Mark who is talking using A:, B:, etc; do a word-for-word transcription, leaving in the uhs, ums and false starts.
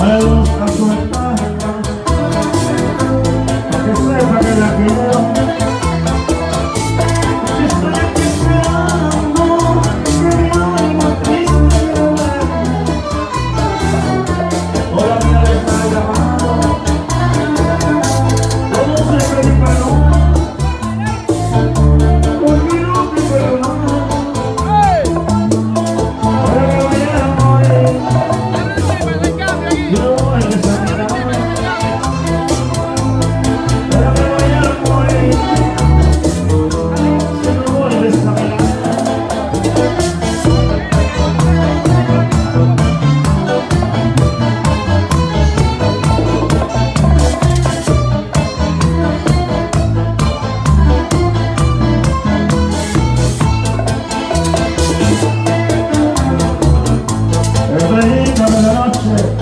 A: me gusta su ventana, para que sepa que la quiero. Estoy aquí esperando que mi alma triste quiero verme. Ahora mía le está llamando, como se me disparó, porque no te perdono. Dame la noche.